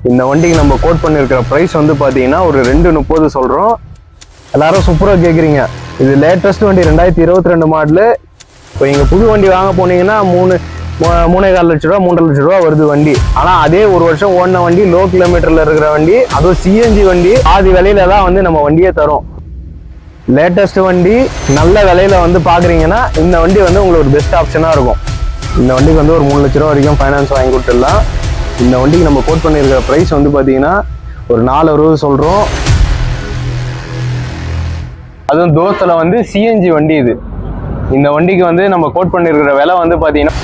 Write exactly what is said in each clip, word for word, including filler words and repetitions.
இந்த வண்டிக்கு நம்ம கோட் பண்ணியிருக்கிற ப்ரைஸ் வந்து பார்த்தீங்கன்னா ஒரு ரெண்டு முப்பது சொல்கிறோம். எல்லாரும் சூப்பராக கேட்குறீங்க. இது லேட்டஸ்ட் வண்டி ரெண்டாயிரத்தி இருபத்தி ரெண்டு மாடலு. இப்போ நீங்கள் புது வண்டி வாங்க போனீங்கன்னா மூணு மூணே கால் லட்ச ரூபா மூன்றரை லட்ச ரூபா வருது வண்டி. ஆனால் அதே ஒரு வருஷம் ஓடின வண்டி, லோ கிலோமீட்டரில் இருக்கிற வண்டி, அதுவும் சிஎன்ஜி வண்டி, ஆதி விலையில தான் வந்து நம்ம வண்டியே தரும். லேட்டஸ்ட் வண்டி நல்ல விலையில வந்து பார்க்குறீங்கன்னா இந்த வண்டி வந்து உங்களுக்கு ஒரு பெஸ்ட் ஆப்ஷனாக இருக்கும். இந்த வண்டிக்கு வந்து ஒரு மூணு லட்ச ரூபா வரைக்கும் ஃபைனான்ஸ் வாங்கி கொடுத்துடலாம். இந்த வண்டிக்கு நம்ம கோட் பண்ணியிருக்கிற ப்ரைஸ் வந்து பார்த்தீங்கன்னா ஒரு நாலு அறுபது சொல்கிறோம். அதுவும் தோஸ்தில் வந்து சிஎன்ஜி வண்டி இது. இந்த வண்டிக்கு வந்து நம்ம கோட் பண்ணியிருக்கிற விலை வந்து பார்த்தீங்கன்னா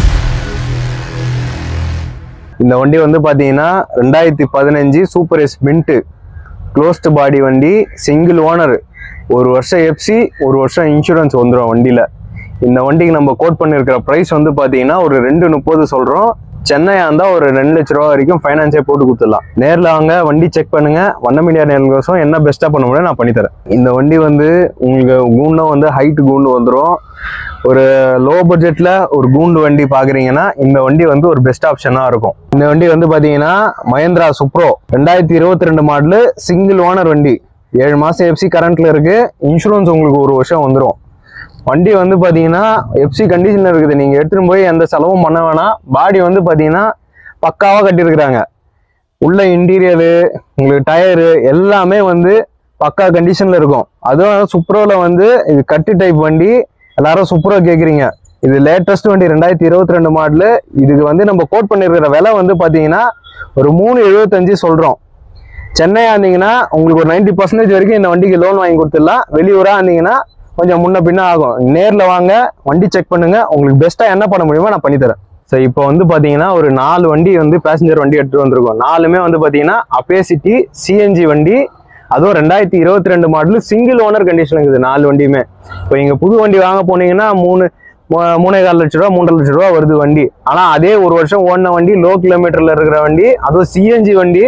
இந்த வண்டி வந்து பார்த்தீங்கன்னா ரெண்டாயிரத்தி பதினஞ்சு சூப்பர் எஸ் மின்ட்டு க்ளோஸ்டு பாடி வண்டி, சிங்கிள் ஓனர், ஒரு வருஷம் எஃப்சி, ஒரு வருஷம் இன்சூரன்ஸ் வந்துடும் வண்டியில். இந்த வண்டிக்கு நம்ம கோட் பண்ணியிருக்கிற ப்ரைஸ் வந்து பார்த்தீங்கன்னா ஒரு ரெண்டு முப்பது சொல்கிறோம். சென்னையாக இருந்தால் ஒரு ரெண்டு லட்ச ரூபா வரைக்கும் ஃபைனான்ஸே போட்டு கொடுத்துடலாம். நேரில் வாங்க, வண்டி செக் பண்ணுங்கள். வண்ண மீடியா நேர்களுக்கோசம் என்ன பெஸ்ட்டாக பண்ண முடியும் நான் பண்ணித்தரேன். இந்த வண்டி வந்து உங்களுக்கு கூண்டும் வந்து ஹைட்டு கூண்டு வந்துடும். ஒரு லோ பட்ஜெட்டில் ஒரு கூண்டு வண்டி பார்க்குறீங்கன்னா இந்த வண்டி வந்து ஒரு பெஸ்ட் ஆப்ஷனாக இருக்கும். இந்த வண்டி வந்து பார்த்தீங்கன்னா மஹேந்திரா சுப்ரோ ரெண்டாயிரத்தி இருபத்தி ரெண்டு மாடலு, சிங்கிள் ஓனர் வண்டி, ஏழு மாதம் எஃப்சி கரண்ட்டில் இருக்குது. இன்சூரன்ஸ் உங்களுக்கு ஒரு வருஷம் வந்துடும். வண்டி வந்து பார்த்தீங்கன்னா எஃப்சி கண்டிஷனில் இருக்குது. நீங்கள் எடுத்துகிட்டு போய் எந்த செலவும் பண்ண வேணாம். பாடி வந்து பார்த்தீங்கன்னா பக்காவாக கட்டியிருக்கிறாங்க. உள்ள இன்டீரியரு, உங்களுக்கு டயரு எல்லாமே வந்து பக்கா கண்டிஷனில் இருக்கும். அதுவும் சுப்ரோவில் வந்து இது கட்டு டைப் வண்டி. எல்லாரும் சூப்பரா கேட்குறீங்க. இது லேட்டஸ்ட் வண்டி ரெண்டாயிரத்தி இருபத்தி ரெண்டு மாடலு. இதுக்கு வந்து நம்ம கோட் பண்ணியிருக்கிற விலை வந்து பார்த்தீங்கன்னா ஒரு மூணு எழுபத்தஞ்சு சொல்கிறோம். சென்னையாக இருந்தீங்கன்னா உங்களுக்கு ஒரு நைன்டி பர்சன்டேஜ் வரைக்கும் இந்த வண்டிக்கு லோன் வாங்கி கொடுத்துடலாம். வெளியூராக இருந்தீங்கன்னா கொஞ்சம் முன்ன பின்ன ஆகும். நேரில் வாங்க, வண்டி செக் பண்ணுங்க. உங்களுக்கு பெஸ்ட்டாக என்ன பண்ண முடியுமோ நான் பண்ணித்தரேன். ஸோ இப்போ வந்து பார்த்தீங்கன்னா ஒரு நாலு வண்டி வந்து பேசஞ்சர் வண்டி எடுத்துகிட்டு வந்திருக்கோம். நாலுமே வந்து பார்த்தீங்கன்னா அப்பேசிட்டி சிஎன்ஜி வண்டி, அதுவும் ரெண்டாயிரத்தி இருபத்தி ரெண்டு மாடலு, சிங்கிள் ஓனர் கண்டிஷன் இருக்குது நாலு வண்டியுமே. இப்போ நீங்கள் புது வண்டி வாங்க போனீங்கன்னா மூணு மூணே கால் லட்ச ரூபா மூன்றரை லட்ச ரூபா வருது வண்டி. ஆனால் அதே ஒரு வருஷம் ஓடின வண்டி, லோ கிலோமீட்டரில் இருக்கிற வண்டி, அதுவும் சிஎன்ஜி வண்டி,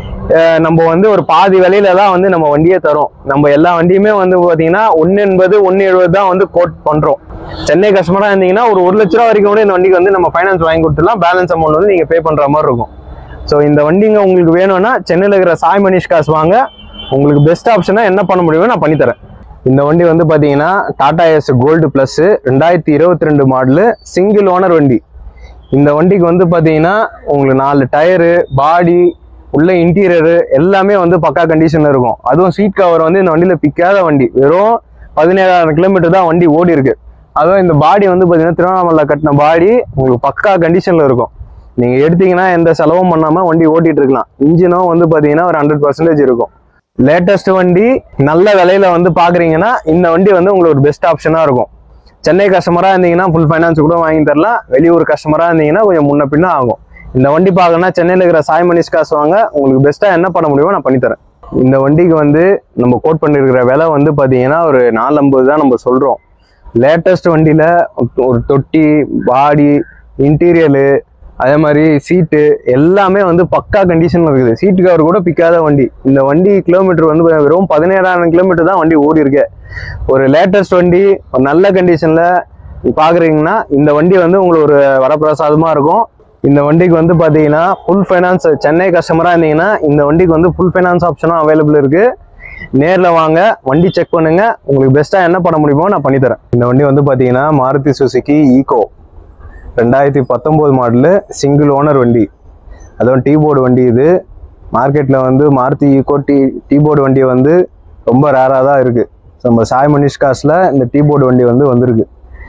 நம்ம வந்து ஒரு பாதி விலையில தான் வந்து நம்ம வண்டியே தரும். நம்ம எல்லா வண்டியுமே வந்து பார்த்தீங்கன்னா ஒன்று எண்பது ஒன்று எழுபது தான் வந்து கோட் பண்ணுறோம். சென்னை கஸ்டமராக இருந்தீங்கன்னா ஒரு ஒரு லட்ச ரூபா வரைக்கும் கூட இந்த வண்டிக்கு வந்து நம்ம ஃபைனான்ஸ் வாங்கி கொடுத்துடலாம். பேலன்ஸ் அமௌண்ட் வந்து நீங்கள் பே பண்ணுற மாதிரி இருக்கும். ஸோ இந்த வண்டிங்க உங்களுக்கு வேணும்னா சென்னையில் இருக்கிற சாய் மனிஷ் காசு வாங்க. உங்களுக்கு பெஸ்ட் ஆப்ஷனாக என்ன பண்ண முடியுமோ நான் பண்ணித்தரேன். இந்த வண்டி வந்து பார்த்தீங்கன்னா டாடா ஏஸ் கோல்டு ப்ளஸ் ரெண்டாயிரத்தி இருபத்தி ரெண்டு மாடலு, சிங்கிள் ஓனர் வண்டி. இந்த வண்டிக்கு வந்து பார்த்தீங்கன்னா உங்களுக்கு நாலு டயரு, பாடி, உள்ள இன்டீரியரு எல்லாமே வந்து பக்கா கண்டிஷனில் இருக்கும். அதுவும் சீட் கவர் வந்து இந்த வண்டியில் பிக்காத வண்டி. வெறும் பதினேழாயிரம் கிலோமீட்டர் தான் வண்டி ஓடி இருக்கு. அதுவும் இந்த பாடி வந்து பார்த்தீங்கன்னா திருவண்ணாமலை கட்டின பாடி உங்களுக்கு பக்கா கண்டிஷனில் இருக்கும். நீங்கள் எடுத்தீங்கன்னா எந்த செலவும் பண்ணாமல் வண்டி ஓட்டிகிட்டு இருக்கலாம். இன்ஜினும் வந்து பார்த்தீங்கன்னா ஒரு ஹண்ட்ரட் பர்சன்டேஜ் இருக்கும். லேட்டஸ்ட் வண்டி நல்ல விலையில வந்து பார்க்குறீங்கன்னா இந்த வண்டி வந்து உங்களுக்கு ஒரு பெஸ்ட் ஆப்ஷனாக இருக்கும். சென்னை கஸ்டமராக இருந்தீங்கன்னா ஃபுல் ஃபைனான்ஸ் கூட வாங்கி தரலாம். வெளியூர் கஸ்டமராக இருந்தீங்கன்னா கொஞ்சம் முன்ன பின்ன ஆகும். இந்த வண்டி பார்க்கணும்னா சென்னையில் இருக்கிற சாய் மனிஷ் காசு வாங்க. உங்களுக்கு பெஸ்ட்டாக என்ன பண்ண முடியுமோ நான் பண்ணித்தரேன். இந்த வண்டிக்கு வந்து நம்ம கோட் பண்ணியிருக்கிற விலை வந்து பார்த்தீங்கன்னா ஒரு நாலு ஐம்பது தான் நம்ம சொல்கிறோம். லேட்டஸ்ட் வண்டியில் ஒரு தொட்டி, பாடி, இன்டீரியரு, அதே மாதிரி சீட்டு எல்லாமே வந்து பக்கா கண்டிஷனில் இருக்குது. சீட்டு கவர் கூட பிக்காத வண்டி. இந்த வண்டி கிலோமீட்டர் வந்து வெறும் பதினேழாயிரம் கிலோமீட்டர் தான் வண்டி ஓடி இருக்கு. ஒரு லேட்டஸ்ட் வண்டி ஒரு நல்ல கண்டிஷனில் பார்க்குறீங்கன்னா இந்த வண்டி வந்து உங்களுக்கு ஒரு வரப்பிரசாதமாக இருக்கும். இந்த வண்டிக்கு வந்து பார்த்தீங்கன்னா ஃபுல் ஃபைனான்ஸ், சென்னை கஸ்டமராக இருந்தீங்கன்னா இந்த வண்டிக்கு வந்து ஃபுல் ஃபைனான்ஸ் ஆப்ஷனும் அவைலபிள் இருக்குது. நேரில் வாங்க, வண்டி செக் பண்ணுங்க. உங்களுக்கு பெஸ்ட்டாக என்ன பண்ண முடியுமோ நான் பண்ணித்தரேன். இந்த வண்டி வந்து பார்த்தீங்கன்னா மாருதி சுசுகி ஈகோ ரெண்டாயிரத்தி பத்தொம்போது மாடலு, சிங்கிள் ஓனர் வண்டி. அதுவும் டீ போர்டு வண்டி. இது மார்க்கெட்டில் வந்து மாருதி ஈகோ டீ டீ போர்டு வண்டி வந்து ரொம்ப ரேராக தான் இருக்குது. நம்ம சாய் மனிஷ் காசில் இந்த டீ போர்டு வண்டி வந்து வந்திருக்கு.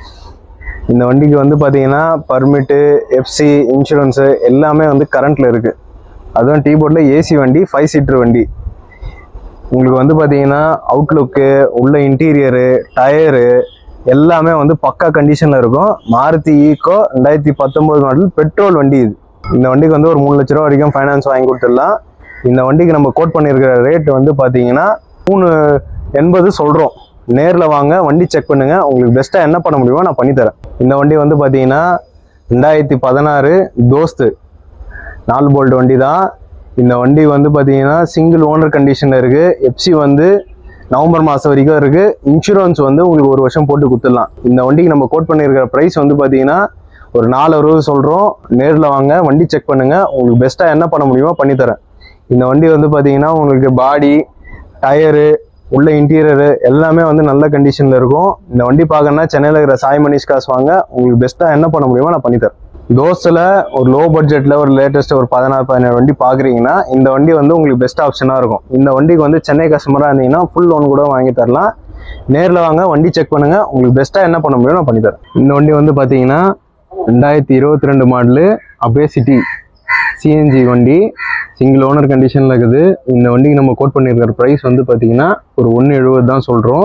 இந்த வண்டிக்கு வந்து பார்த்தீங்கன்னா பர்மிட்டு, எஃப்சி, இன்சூரன்ஸு எல்லாமே வந்து கரண்ட்டில் இருக்குது. அதுவும் டீ போர்டில் ஏசி வண்டி, ஃபைவ் சீட்டர் வண்டி. உங்களுக்கு வந்து பார்த்தீங்கன்னா அவுட்லுக்கு, உள்ள இன்டீரியரு, டயரு எல்லாமே வந்து பக்கா கண்டிஷனில் இருக்கும். மாருதி ஈகோ ரெண்டாயிரத்தி பத்தொம்போது மாடல் பெட்ரோல் வண்டி இது. இந்த வண்டிக்கு வந்து ஒரு மூணு லட்ச ரூபா வரைக்கும் ஃபைனான்ஸ் வாங்கி கொடுத்துடலாம். இந்த வண்டிக்கு நம்ம கோட் பண்ணியிருக்கிற ரேட் வந்து பார்த்தீங்கன்னா மூணு எண்பது சொல்கிறோம். நேரில் வாங்க, வண்டி செக் பண்ணுங்க. உங்களுக்கு பெஸ்ட்டாக என்ன பண்ண முடியுமோ நான் பண்ணித்தரேன். இந்த வண்டி வந்து பார்த்தீங்கன்னா ரெண்டாயிரத்தி பதினாறு தோஸ்து நாலு போல்ட் வண்டி தான். இந்த வண்டி வந்து பார்த்தீங்கன்னா சிங்கிள் ஓனர் கண்டிஷனில் இருக்குது. எஃப்சி வந்து நவம்பர் மாதம் வரைக்கும் இருக்குது. இன்சூரன்ஸ் வந்து உங்களுக்கு ஒரு வருஷம் போட்டு கொடுத்துடலாம். இந்த வண்டிக்கு நம்ம கோட் பண்ணியிருக்கிற ப்ரைஸ் வந்து பார்த்தீங்கன்னா ஒரு நாலு அறுபது சொல்கிறோம். நேரில் வாங்க, வண்டி செக் பண்ணுங்கள். உங்களுக்கு பெஸ்ட்டாக என்ன பண்ண முடியுமோ பண்ணித்தரேன். இந்த வண்டி வந்து பார்த்தீங்கன்னா உங்களுக்கு பாடி, டயரு, உள்ள இன்டீரியரு எல்லாமே வந்து நல்ல கண்டிஷனில் இருக்கும். இந்த வண்டி பார்க்கணுன்னா சென்னையில் இருக்கிற சாய் மனிஷ் கார்ஸ் வாங்க. உங்களுக்கு பெஸ்ட்டாக என்ன பண்ண முடியுமோ நான் பண்ணித்தரேன். தோஸ்தில் ஒரு லோ பட்ஜெட்டில் ஒரு லேட்டஸ்ட் ஒரு பதினாறு பதினேழு வண்டி பார்க்குறீங்கன்னா இந்த வண்டி வந்து உங்களுக்கு பெஸ்ட் ஆப்ஷனாக இருக்கும். இந்த வண்டிக்கு வந்து சென்னை கஸ்டமராக இருந்தீங்கன்னா ஃபுல் லோன் கூட வாங்கி தரலாம். நேரில் வாங்க, வண்டி செக் பண்ணுங்கள். உங்களுக்கு பெஸ்ட்டாக என்ன பண்ண முடியும் நான் பண்ணித்தரேன். இந்த வண்டி வந்து பார்த்தீங்கன்னா ரெண்டாயிரத்தி இருபத்தி ரெண்டு மாடலு அபேசிட்டி சிஎன்ஜி வண்டி, சிங்கிள் ஓனர் கண்டிஷனில் இருக்குது. இந்த வண்டிக்கு நம்ம கோட் பண்ணியிருக்கிற ப்ரைஸ் வந்து பார்த்தீங்கன்னா ஒரு ஒன்று எழுபது தான் சொல்கிறோம்.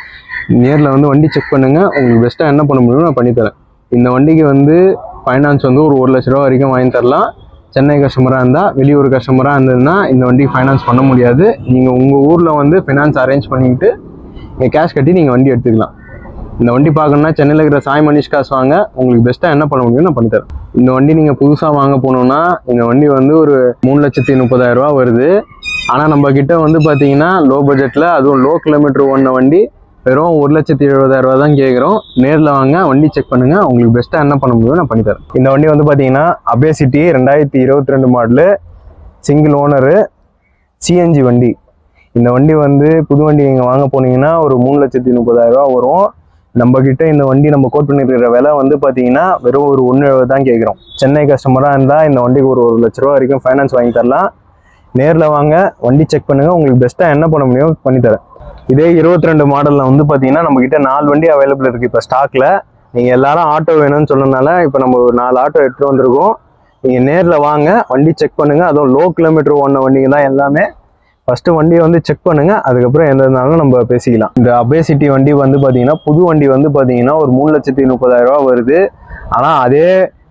நேரில் வந்து வண்டி செக் பண்ணுங்கள். உங்களுக்கு பெஸ்ட்டாக என்ன பண்ண முடியுமோ நான் பண்ணித்தரேன். இந்த வண்டிக்கு வந்து ஃபைனான்ஸ் வந்து ஒரு ஒரு லட்ச ரூபா வரைக்கும் வாங்கி தரலாம். சென்னை கஸ்டமராக இருந்தால், வெளியூர் கஸ்டமராக இருந்ததுன்னா இந்த வண்டிக்கு ஃபைனான்ஸ் பண்ண முடியாது. நீங்கள் உங்கள் ஊரில் வந்து ஃபைனான்ஸ் அரேஞ்ச் பண்ணிக்கிட்டு நீங்கள் கேஷ் கட்டி நீங்கள் வண்டி எடுத்துக்கலாம். இந்த வண்டி பார்க்கணுன்னா சென்னையில் இருக்கிற சாய் மனிஷ் கார்ஸ் வாங்க. உங்களுக்கு பெஸ்ட்டாக என்ன பண்ண முடியும் நான் பண்ணித்தரேன். இந்த வண்டி நீங்கள் புதுசாக வாங்க போனோம்னா இந்த வண்டி வந்து ஒரு மூணு லட்சத்தி முப்பதாயிரம் ரூபா வருது. ஆனால் நம்ம கிட்ட வந்து பார்த்தீங்கன்னா லோ பட்ஜெட்டில், அதுவும் லோ கிலோமீட்டர் ஓடின வண்டி வெறும் ஒரு லட்சத்தி எழுபதாயிரம் ரூபா தான் கேட்குறோம். நேரில் வாங்க, வண்டி செக் பண்ணுங்கள். உங்களுக்கு பெஸ்ட்டாக என்ன பண்ண முடியும் நான் பண்ணித்தரேன். இந்த வண்டி வந்து பார்த்தீங்கன்னா அபேசிட்டி ரெண்டாயிரத்தி இருபத்தி ரெண்டு மாடலு, சிங்கிள் ஓனரு, சிஎன்ஜி வண்டி. இந்த வண்டி வந்து புது வண்டி நீங்கள் வாங்க போனீங்கன்னா ஒரு மூணு லட்சத்தி முப்பதாயிரம் ரூபா வரும். நம்ம கிட்ட இந்த வண்டி நம்ம கோட் பண்ணியிருக்கிற விலை வந்து பார்த்தீங்கன்னா வெறும் ஒரு ஒன்று எழுபது தான் கேட்குறோம். சென்னை கஸ்டமராக இருந்தால் இந்த வண்டிக்கு ஒரு ஒரு லட்ச ரூபா வரைக்கும் ஃபைனான்ஸ் வாங்கி தரலாம். நேரில் வாங்க, வண்டி செக் பண்ணுங்கள். உங்களுக்கு பெஸ்ட்டாக என்ன பண்ண முடியும் பண்ணித்தரேன். இதே இருபத்தி ரெண்டு மாடலில் வந்து பார்த்தீங்கன்னா நம்மக்கிட்ட நாலு வண்டி அவைலபிள் இருக்குது இப்போ ஸ்டாக்கில். நீங்கள் எல்லாரும் ஆட்டோ வேணும்னு சொன்னதுனால இப்போ நம்ம ஒரு நாலு ஆட்டோ எடுத்துகிட்டு வந்திருக்கோம். நீங்கள் நேரில் வாங்க, வண்டி செக் பண்ணுங்கள். அதுவும் லோ கிலோமீட்டர் ஓடின வண்டிங்க தான் எல்லாமே. ஃபஸ்ட்டு வண்டியை வந்து செக் பண்ணுங்கள், அதுக்கப்புறம் எந்த இருந்தாலும் நம்ம பேசிக்கலாம். இந்த அபேசிட்டி வண்டி வந்து பார்த்தீங்கன்னா புது வண்டி வந்து பார்த்தீங்கன்னா ஒரு மூணு லட்சத்தி முப்பதாயிரம் ரூபா வருது. ஆனால் அதே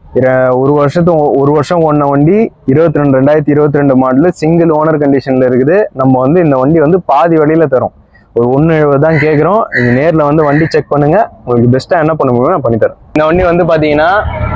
ஒரு வருஷத்து ஒரு வருஷம் ஓடின வண்டி இருபத்தி ரெண்டு ரெண்டாயிரத்தி இருபத்தி ரெண்டு மாடலு, சிங்கிள் ஓனர் கண்டிஷனில் இருக்குது. நம்ம வந்து இந்த வண்டி வந்து பாதி வழியில் தரோம். ஒரு ஒன்று எழுபது தான் கேட்குறோம். நீங்கள் நேரில் வந்து வண்டி செக் பண்ணுங்கள். உங்களுக்கு பெஸ்ட்டாக என்ன பண்ண முடியுமோ நான் பண்ணித்தரேன். இந்த வண்டி வந்து பார்த்தீங்கன்னா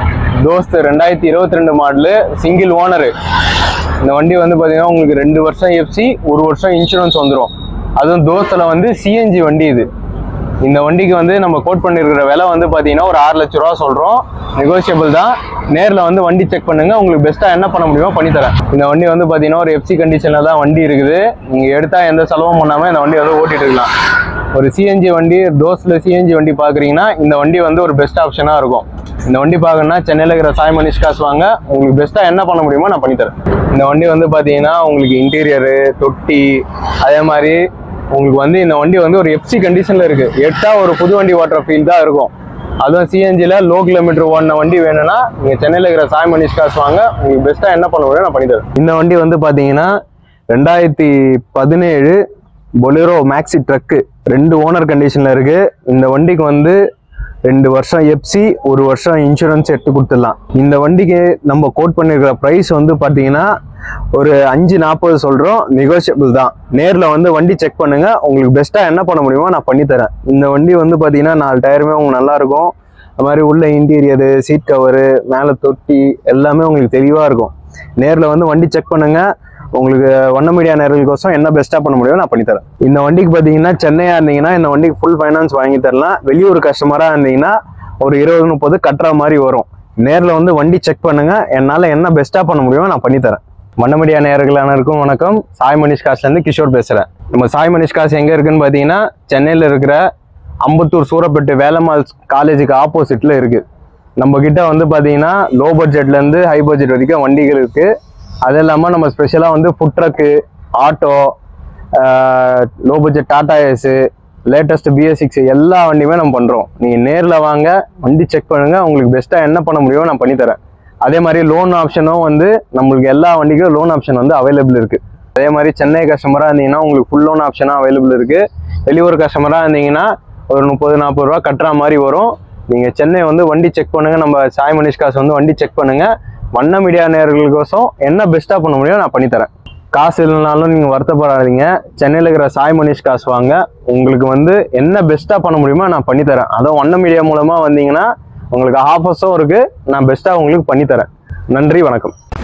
தோஸ்து ரெண்டாயிரத்தி இருபத்தி ரெண்டு மாடலு, சிங்கிள் ஓனரு. இந்த வண்டி வந்து பார்த்தீங்கன்னா உங்களுக்கு ரெண்டு வருஷம் எஃப்சி, ஒரு வருஷம் இன்சூரன்ஸ் வந்துடும். அதுவும் தோஸ்தில் வந்து சிஎன்ஜி வண்டி இது. இந்த வண்டிக்கு வந்து நம்ம கோட் பண்ணியிருக்கிற விலை வந்து பார்த்தீங்கன்னா ஒரு ஆறு லட்ச ரூபா சொல்கிறோம். நெகோஷியபிள் தான். நேரில் வந்து வண்டி செக் பண்ணுங்கள். உங்களுக்கு பெஸ்ட்டாக என்ன பண்ண முடியுமோ பண்ணித்தரேன். இந்த வண்டி வந்து பார்த்தீங்கன்னா ஒரு எஃப்சி கண்டிஷனில் தான் வண்டி இருக்குது. நீங்கள் எடுத்தால் எந்த செலவும் பண்ணாமல் இந்த வண்டி வந்து ஓட்டிகிட்டு இருக்கலாம். ஒரு சிஎன்ஜி வண்டி, தோஸ்தில் சிஎன்ஜி வண்டி பார்க்குறீங்கன்னா இந்த வண்டி வந்து ஒரு பெஸ்ட் ஆப்ஷனாக இருக்கும். இந்த வண்டி பார்க்கணுன்னா சென்னையில் இருக்கிற சாய் மனிஷ் கார்ஸ் வாங்க. உங்களுக்கு பெஸ்ட்டாக என்ன பண்ண முடியுமோ நான் பண்ணித்தரேன். இந்த வண்டி வந்து பார்த்தீங்கன்னா உங்களுக்கு இன்டீரியரு, தொட்டி, அதே மாதிரி உங்களுக்கு வந்து இந்த வண்டி வந்து ஒரு எஃப்சி கண்டிஷனில் இருக்குது. எட்டா ஒரு புது வண்டி ஓட்டுற ஃபீல் தான் இருக்கும். அதுவும் சிஎன்ஜியில் லோ கிலோமீட்டர் ஓடின வண்டி வேணும்னா நீங்கள் சென்னையில் இருக்கிற சாய் மனிஷ் கார்ஸ் வாங்க. உங்களுக்கு பெஸ்ட்டாக என்ன பண்ண முடியும் நான் பண்ணித்தரேன். இந்த வண்டி வந்து பார்த்தீங்கன்னா ரெண்டாயிரத்தி பதினேழு பொலேரோ மேக்ஸி ட்ரக்கு, ரெண்டு ஓனர் கண்டிஷனில் இருக்குது. இந்த வண்டிக்கு வந்து ரெண்டு வருஷம் எஃப்சி, ஒரு வருஷம் இன்சூரன்ஸ் எடுத்து கொடுத்துடலாம். இந்த வண்டிக்கு நம்ம கோட் பண்ணியிருக்கிற ப்ரைஸ் வந்து பார்த்தீங்கன்னா ஒரு அஞ்சு நாற்பது சொல்கிறோம். நெகோஷியபிள் தான். நேரில் வந்து வண்டி செக் பண்ணுங்கள். உங்களுக்கு பெஸ்ட்டாக என்ன பண்ண முடியுமோ நான் பண்ணித்தரேன். இந்த வண்டி வந்து பார்த்தீங்கன்னா நாலு டயருமே உங்களுக்கு நல்லாயிருக்கும். அது மாதிரி உள்ள இன்டீரியரு, சீட் கவரு, மேலே தொட்டி எல்லாமே உங்களுக்கு தெளிவாக இருக்கும். நேரில் வந்து வண்டி செக் பண்ணுங்கள். உங்களுக்கு ஒன்ன மீடியா நேர்களுக்கோசம் என்ன பெஸ்ட்டாக பண்ண முடியும் நான் பண்ணித்தரேன். இந்த வண்டிக்கு பார்த்தீங்கன்னா சென்னையாக இருந்தீங்கன்னா இந்த வண்டிக்கு ஃபுல் ஃபைனான்ஸ் வாங்கி தரலாம். வெளியூர் கஸ்டமராக இருந்தீங்கன்னா ஒரு இருபது முப்பது கட்டுற மாதிரி வரும். நேரில் வந்து வண்டி செக் பண்ணுங்கள். என்னால் என்ன பெஸ்ட்டாக பண்ண முடியுமோ நான் பண்ணித்தரேன். ஒன்ன மீடியா நேயர்களுக்கும் வணக்கம். சாய் மனிஷ் கார்ஸ்லேருந்து கிஷோர் பேசுகிறேன். நம்ம சாய் மனிஷ் கார்ஸ் எங்கே இருக்குன்னு பார்த்தீங்கன்னா சென்னையில் இருக்கிற அம்பத்தூர் சூரப்பேட்டு வேலம்மாள் காலேஜுக்கு ஆப்போசிட்டில் இருக்குது. நம்ம கிட்ட வந்து பார்த்தீங்கன்னா லோ பட்ஜெட்லேருந்து ஹை பட்ஜெட் வரைக்கும் வண்டிகள் இருக்குது. அது இல்லாமல் நம்ம ஸ்பெஷலாக வந்து food truck, auto, low budget Tata Ace, latest BS six எல்லா வண்டியுமே நம்ம பண்ணுறோம். நீங்கள் நேரில் வாங்க, வண்டி செக் பண்ணுங்கள். உங்களுக்கு பெஸ்ட்டாக என்ன பண்ண முடியுமோ நான் பண்ணித்தரேன். அதே மாதிரி லோன் ஆப்ஷனும் வந்து நம்மளுக்கு எல்லா வண்டிக்கும் லோன் ஆப்ஷன் வந்து அவைலபிள் இருக்குது. அதே மாதிரி சென்னை கஸ்டமராக இருந்தீங்கன்னா உங்களுக்கு ஃபுல் லோன் ஆப்ஷனாக அவைலபிள் இருக்குது. வெளியூர் கஸ்டமராக இருந்தீங்கன்னா ஒரு முப்பது நாற்பது ரூபா கட்டுற மாதிரி வரும். நீங்கள் சென்னை வந்து வண்டி செக் பண்ணுங்கள். நம்ம சாய் மனிஷ் கார்ஸ் வந்து வண்டி செக் பண்ணுங்கள். வண்ண மீடியா நேயர்களுக்கோசம் என்ன பெஸ்ட்டாக பண்ண முடியும் நான் பண்ணித்தரேன். காசு இல்லைனாலும் நீங்கள் வருத்தப்படாதீங்க. சென்னையில் இருக்கிற சாய் மனிஷ் கார்ஸ் வாங்க. உங்களுக்கு வந்து என்ன பெஸ்ட்டாக பண்ண முடியுமோ நான் பண்ணித்தரேன். அதுவும் வண்ண மீடியா மூலமாக வந்தீங்கன்னா உங்களுக்கு ஆஃபர்ஸும் இருக்குது. நான் பெஸ்ட்டாக உங்களுக்கு பண்ணித்தரேன். நன்றி, வணக்கம்.